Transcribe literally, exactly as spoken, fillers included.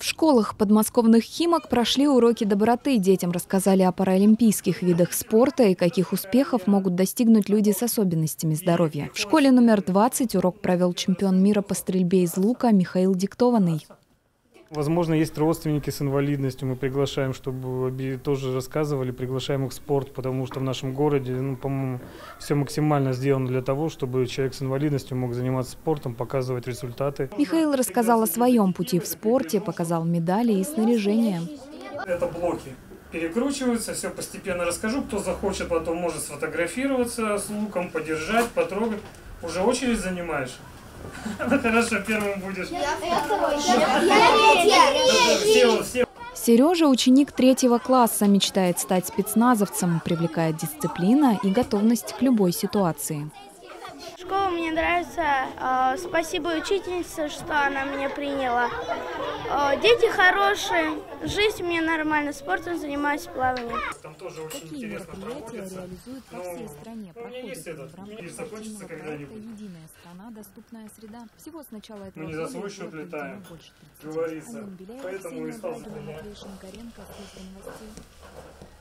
школах подмосковных Химок прошли уроки доброты. Детям рассказали о паралимпийских видах спорта и каких успехов могут достигнуть люди с особенностями здоровья. В школе номер двадцать урок провел чемпион мира по стрельбе из лука Михаил Диктованный. Возможно, есть родственники с инвалидностью, мы приглашаем, чтобы тоже рассказывали, приглашаем их в спорт, потому что в нашем городе, ну, по-моему, все максимально сделано для того, чтобы человек с инвалидностью мог заниматься спортом, показывать результаты. Михаил рассказал о своем пути в спорте, показал медали и снаряжение. Это блоки перекручиваются, все постепенно расскажу. Кто захочет, потом может сфотографироваться с луком, подержать, потрогать. Уже очередь занимаешь? Ну хорошо, первым будешь. Сережа, ученик третьего класса, мечтает стать спецназовцем, привлекает дисциплина и готовность к любой ситуации. Школа мне нравится. Спасибо учительнице, что она меня приняла. Дети хорошие, жизнь у меня нормальная, спортом занимаюсь, плаванием. Там тоже очень Такие интересно мероприятия проводятся. реализуют по всей стране. Проходят это, в рамках мир закончится проекта когда-нибудь. «Единая страна. Доступная среда». Всего с начала этого Мы не за года свой было счет проведено летаем, больше тридцати. говорится. Алена Беляева, Поэтому Ксения и стал Брагина, стрелять. Матвей Шинкаренко, служба новостей.